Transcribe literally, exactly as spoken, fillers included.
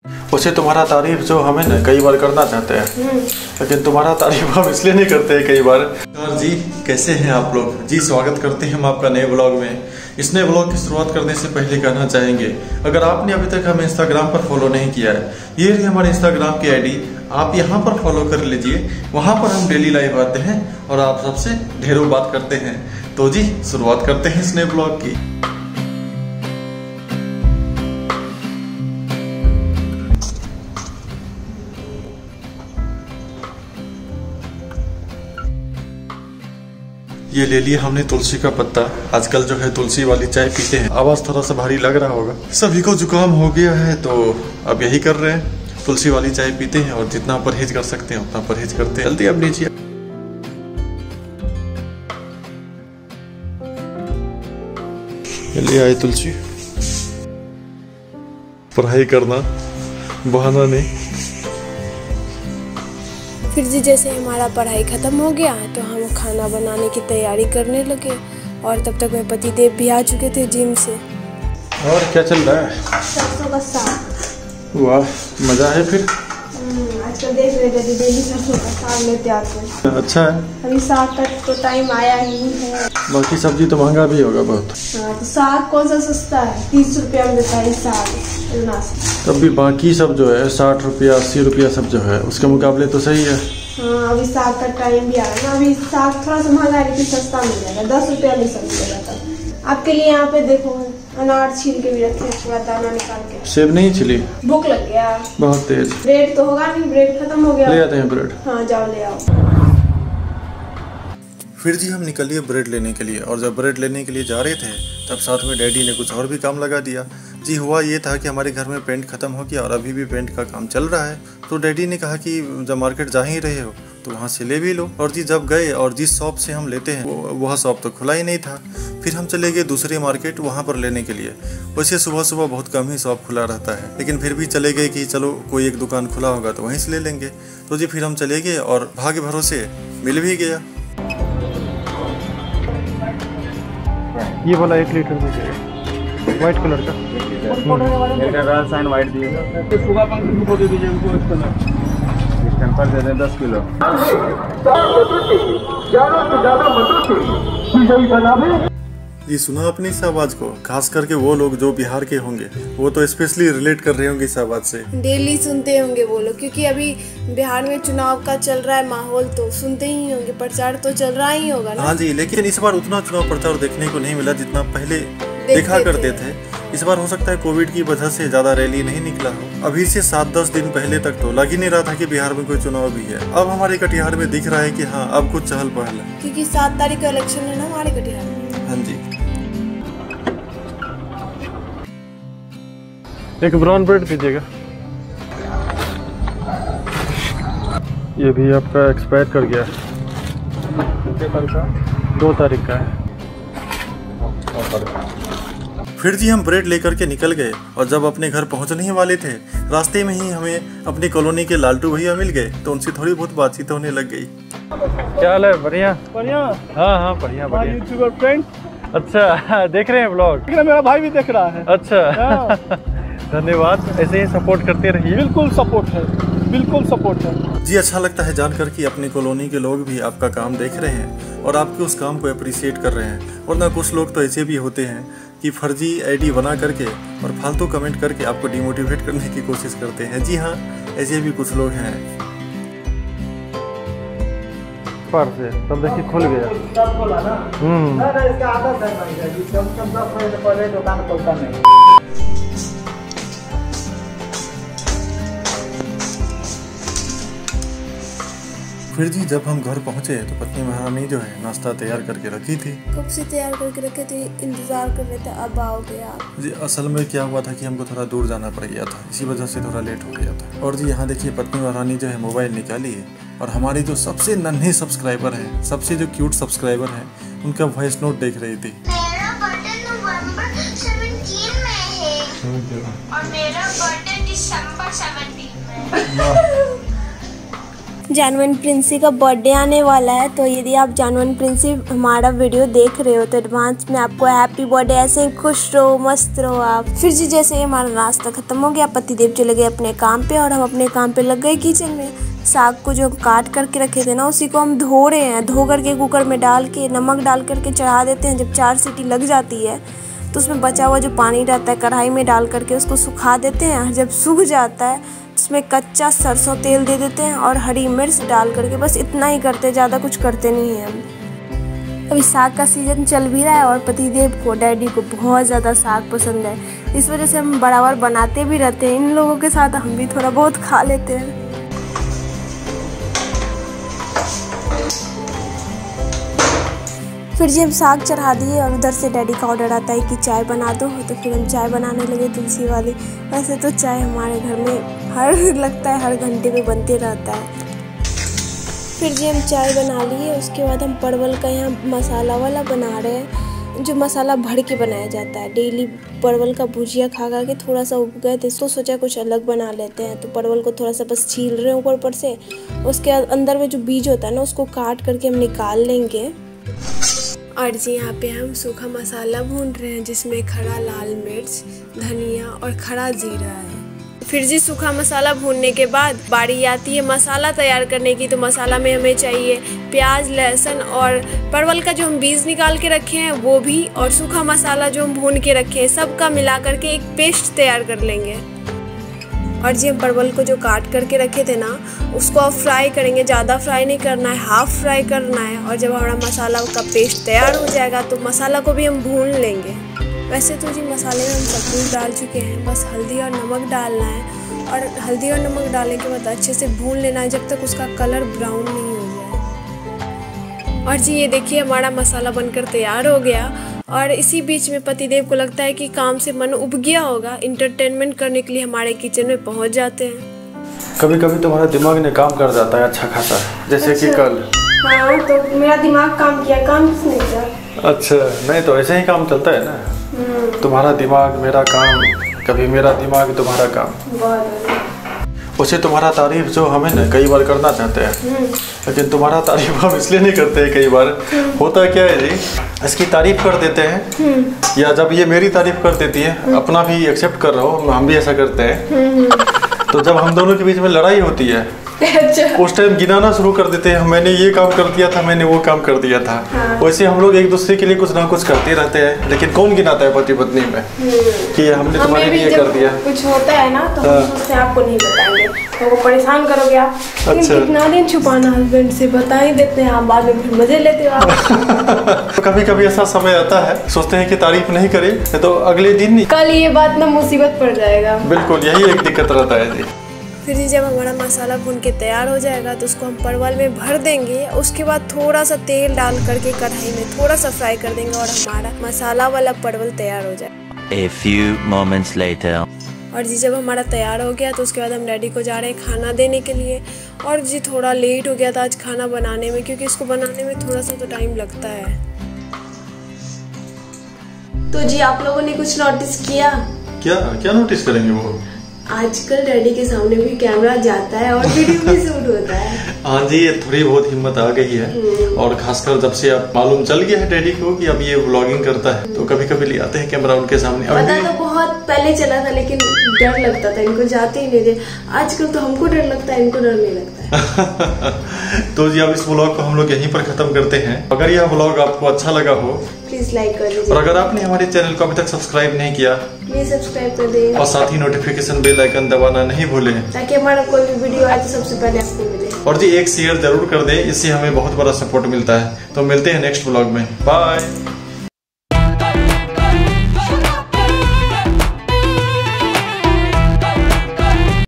उसे तुम्हारा तारीफ जो हमें ना कई बार करना चाहते हैं, लेकिन तुम्हारा तारीफ हम इसलिए नहीं करते हैं कई बार। और जी कैसे हैं आप लोग जी, स्वागत करते हैं हम आपका नए ब्लॉग में। इस नए ब्लॉग की शुरुआत करने से पहले कहना चाहेंगे, अगर आपने अभी तक हमें इंस्टाग्राम पर फॉलो नहीं किया है, ये रही हमारे इंस्टाग्राम की आईडी, आप यहाँ पर फॉलो कर लीजिए। वहाँ पर हम डेली लाइव आते हैं और आप सबसे ढेरों बात करते हैं। तो जी शुरुआत करते हैं इस नए ब्लॉग की। ये ले लिया हमने तुलसी का पत्ता। आजकल जो है तुलसी वाली चाय पीते हैं। आवाज थोड़ा सा भारी लग रहा होगा, सभी को जुकाम हो गया है तो अब यही कर रहे हैं, तुलसी वाली चाय पीते हैं और जितना परहेज कर सकते हैं उतना परहेज करते हैं। जल्दी अब लीजिए। ले आए तुलसी, पढ़ाई करना बहाना नहीं। फिर जी जैसे हमारा पढ़ाई ख़त्म हो गया तो हम खाना बनाने की तैयारी करने लगे और तब तक मेरे पति देव भी आ चुके थे जिम से। और क्या चल रहा है? सरसों का साग। वाह मजा है फिर। आजकल देख रहे थे डेली सरसों का साग लेते आते हैं। अच्छा है। अभी साग का तो टाइम आया ही है। बाकी सब्जी तो महंगा भी होगा बहुत। हाँ तो साग कौन सा सस्ता है, तीस रुपया में देता है साग। तब भी बाकी सब जो है साठ रुपया अस्सी रुपया सब जो है उसके मुकाबले तो सही है। हाँ अभी साग का टाइम भी आ रहा है ना, अभी साग थोड़ा सा महंगा है लेकिन सस्ता मिल जाएगा, दस रुपया में सब मिलेगा। तब आपके लिए यहाँ पे देखो अनार छील के भी रखे, थोड़ा दाना निकाल के। सेब नहीं छिली? भूख लग गया बहुत तेज। ब्रेड तो होगा नहीं, ब्रेड खत्म हो गया। ले आते हैं ब्रेड। हाँ जाओ ले आओ। फिर जी हम निकलिए ब्रेड लेने के लिए, और जब ब्रेड लेने के लिए जा रहे थे तब साथ में डैडी ने कुछ और भी काम लगा दिया। जी हुआ ये था कि हमारे घर में पेंट खत्म हो गया और अभी भी पेंट का काम चल रहा है, तो डैडी ने कहा कि जब मार्केट जा ही रहे हो तो वहाँ से ले भी लो। और जी जब गए और जिस शॉप से हम लेते हैं वो वह शॉप तो खुला ही नहीं था। फिर हम चले गए दूसरे मार्केट वहाँ पर लेने के लिए। वैसे सुबह सुबह बहुत कम ही शॉप खुला रहता है, लेकिन फिर भी चले गए कि चलो कोई एक दुकान खुला होगा तो वहीं से ले लेंगे। तो जी फिर हम चले गए और भाग्य भरोसे मिल भी गया। ये वाला एक लीटर में व्हाइट कलर का व्हाइट दिए, दे दें दस किलो। जी सुना आपने इस आवाज को? खास करके वो लोग जो बिहार के होंगे वो तो स्पेशली रिलेट कर रहे होंगे इस आवाज से। डेली सुनते होंगे वो लोग, क्योंकि अभी बिहार में चुनाव का चल रहा है माहौल, तो सुनते ही होंगे, प्रचार तो चल रहा ही होगा ना। हाँ जी, लेकिन इस बार उतना चुनाव प्रचार देखने को नहीं मिला जितना पहले देखा करते थे। इस बार हो सकता है कोविड की वजह से ज्यादा रैली नहीं निकला हो। अभी से सात दस दिन पहले तक तो लग ही नहीं रहा था कि बिहार में कोई चुनाव भी है। अब हमारे कटिहार में दिख रहा है कि हाँ अब कुछ चहल पहल है, क्योंकि सात तारीख का इलेक्शन है ना हमारे कटिहार में। हाँ जी। एक ब्राउन ब्रेड दीजिएगा। ये भी आपका एक्सपायर कर गया, दो तारीख का है। फिर जी हम ब्रेड लेकर के निकल गए और जब अपने घर पहुंचने ही वाले थे, रास्ते में ही हमें अपनी कॉलोनी के लालटू भैया मिल गए, तो उनसे थोड़ी बहुत बातचीत होने लग गई। क्या हाल है? बढ़िया बढ़िया। हाँ हाँ बढ़िया बढ़िया। YouTuber friend. अच्छा देख रहे हैं ब्लॉग? मेरा भाई भी देख रहा है। अच्छा धन्यवाद, ऐसे ही सपोर्ट करते रहिए। बिल्कुल सपोर्ट है, बिल्कुल सपोर्ट है जी। अच्छा लगता है जानकर कि अपनी कॉलोनी के लोग भी आपका काम देख रहे हैं और आपके उस काम को अप्रिशिएट कर रहे हैं। वरना कुछ लोग तो ऐसे भी होते हैं कि फर्जी आईडी बना करके और फालतू कमेंट करके आपको डिमोटिवेट करने की कोशिश करते हैं। जी हाँ, ऐसे भी कुछ लोग हैं। पर से तब देखिए खुल गया। हम्म फिर जी जब हम घर पहुंचे तो पत्नी महारानी जो है नाश्ता तैयार करके रखी थी। कब से तैयार करके रखे थे, इंतजार कर रहे थे, अब आओगे आप। जी असल में क्या हुआ था कि हमको थोड़ा दूर जाना पड़ गया था, इसी वजह से थोड़ा लेट हो गया था। और जी यहाँ देखिए पत्नी महारानी जो है मोबाइल निकाली है और हमारी जो सबसे नन्हे सब्सक्राइबर हैं, सबसे जो क्यूट सब्सक्राइबर हैं, उनका वॉइस नोट देख रही थी। मेरा बर्थडे नवंबर सत्रह में है और मेरा बर्थडे दिसंबर सत्रह में है। जानवन प्रिंसी का बर्थडे आने वाला है, तो यदि आप जानवन प्रिंसी हमारा वीडियो देख रहे हो तो एडवांस में आपको हैप्पी बर्थडे। ऐसे ही खुश रहो, मस्त रहो आप। फिर जी जैसे ही हमारा नाश्ता खत्म हो गया, पतिदेव चले गए अपने काम पे और हम अपने काम पे लग गए किचन में। साग को जो काट करके रखे थे ना, उसी को हम धो रहे हैं। धो करके कुकर में डाल के नमक डाल करके चढ़ा देते हैं। जब चार सीटी लग जाती है तो उसमें बचा हुआ जो पानी रहता है कढ़ाई में डाल करके उसको सुखा देते हैं। जब सूख जाता है उसमें कच्चा सरसों तेल दे देते हैं और हरी मिर्च डाल करके, बस इतना ही करते, ज़्यादा कुछ करते नहीं हैं हम। अभी साग का सीज़न चल भी रहा है और पतिदेव को, डैडी को बहुत ज़्यादा साग पसंद है। इस वजह से हम बराबर बनाते भी रहते हैं। इन लोगों के साथ हम भी थोड़ा बहुत खा लेते हैं। फिर जी हम साग चढ़ा दिए और उधर से डैडी का ऑर्डर आता है कि चाय बना दो, तो फिर हम चाय बनाने लगे तुलसी वाली। वैसे तो चाय हमारे घर में हर लगता है हर घंटे में बनते रहता है। फिर जी हम चाय बना लिए। उसके बाद हम परवल का यहाँ मसाला वाला बना रहे हैं, जो मसाला भर के बनाया जाता है। डेली परवल का भुजिया खा खा के थोड़ा सा उब गए थे, तो सोचा कुछ अलग बना लेते हैं। तो परवल को थोड़ा सा बस छील रहे हैं ऊपर ऊपर से। उसके अंदर में जो बीज होता है ना, उसको काट करके हम निकाल लेंगे। और जी यहाँ पे हम सूखा मसाला भून रहे हैं, जिसमें खड़ा लाल मिर्च, धनिया और खड़ा जीरा है। फिर जी सूखा मसाला भूनने के बाद बारी आती है मसाला तैयार करने की। तो मसाला में हमें चाहिए प्याज, लहसुन और परवल का जो हम बीज निकाल के रखे हैं वो भी, और सूखा मसाला जो हम भून के रखे हैं, सबका मिला करके एक पेस्ट तैयार कर लेंगे। और जी हम परवल को जो काट करके रखे थे ना, उसको अब फ्राई करेंगे। ज़्यादा फ्राई नहीं करना है, हाफ फ्राई करना है। और जब हमारा मसाला का पेस्ट तैयार हो जाएगा तो मसाला को भी हम भून लेंगे। वैसे तो जी मसाले में हम सब कुछ डाल चुके हैं, बस हल्दी और नमक डालना है। और हल्दी और नमक डालने के बाद अच्छे से भून लेना है जब तक उसका कलर ब्राउन नहीं हो जाए। और जी ये देखिए हमारा मसाला बनकर तैयार हो गया। और इसी बीच में पतिदेव को लगता है कि काम से मन उब गया होगा, इंटरटेनमेंट करने के लिए हमारे किचन में पहुंच जाते हैं। कभी कभी तुम्हारा दिमाग ने काम कर जाता है अच्छा खासा, जैसे अच्छा। कि कल। हाँ, तो मेरा दिमाग काम किया, काम किसने किया? अच्छा, नहीं तो ऐसे ही काम चलता है ना। तुम्हारा दिमाग मेरा काम, कभी मेरा दिमाग तुम्हारा काम। बहुत उसे तुम्हारा तारीफ जो हमें ना कई बार करना चाहते हैं, लेकिन तुम्हारा तारीफ हम इसलिए नहीं करते हैं। कई बार होता क्या है जी, इसकी तारीफ कर देते हैं, या जब ये मेरी तारीफ कर देती है, अपना भी एक्सेप्ट कर रहा हो, हम भी ऐसा करते हैं। तो जब हम दोनों के बीच में लड़ाई होती है, उस टाइम गिनाना शुरू कर देते हैं, मैंने ये काम कर दिया था, मैंने वो काम कर दिया था। हाँ। वैसे हम लोग एक दूसरे के लिए कुछ ना कुछ करते रहते हैं, लेकिन कौन गिनाता है पति पत्नी में कि हमने तुम्हारे लिए कर दिया। कुछ होता है ना तो हम सोचते हैं आपको नहीं बताएंगे, तो वो परेशान करोगे आप। अच्छा। कितना दिन छुपाना हस्बैंड से, बता ही देते हैं आप, बाद में फिर मजे लेते हो आप। तो कभी कभी ऐसा समय आता है, सोचते हैं कि तारीफ नहीं करें तो अगले दिन कल ये बात ना मुसीबत पड़ जाएगा। बिल्कुल यही एक दिक्कत रहता है जी। फिर जब हमारा मसाला भून के तैयार हो जाएगा तो उसको हम परवल में भर देंगे। उसके बाद थोड़ा सा तेल डाल करके कढ़ाई में थोड़ा सा फ्राई कर देंगे और हमारा मसाला वाला परवल तैयार हो जाएगा। A few moments later. और जी जब हमारा तैयार हो गया तो उसके बाद हम डैडी को जा रहे हैं खाना देने के लिए। और जी थोड़ा लेट हो गया था आज खाना बनाने में, क्योंकि इसको बनाने में थोड़ा सा तो टाइम लगता है। तो जी आप लोगों ने कुछ नोटिस किया? क्या क्या नोटिस करेंगे वो? आजकल डैडी के सामने भी कैमरा जाता है और वीडियो भी शूट होता है। हाँ जी, ये थोड़ी बहुत हिम्मत आ गई है। और खासकर जब से अब मालूम चल गया है डैडी को कि अब ये व्लॉगिंग करता है, तो कभी कभी ले आते हैं कैमरा उनके सामने। पता तो बहुत पहले चला था, लेकिन डर लगता था, इनको जाते ही नहीं थे। आजकल तो हमको डर लगता है, इनको डर नहीं लगता है। तो जी अब इस व्लॉग को हम लोग यहीं पर खत्म करते हैं। अगर यह व्लॉग आपको अच्छा लगा हो प्लीज लाइक कर दीजिए, और अगर आपने हमारे चैनल को अभी तक सब्सक्राइब नहीं किया प्लीज सब्सक्राइब कर दें, और साथ ही नोटिफिकेशन बेल आइकन दबाना नहीं भूलें, ताकि हमारा कोई भी वीडियो आए तो सबसे पहले आपको मिले। और जी एक शेयर जरूर कर दें, इससे हमें बहुत बड़ा सपोर्ट मिलता है। तो मिलते हैं नेक्स्ट व्लॉग में, बाय।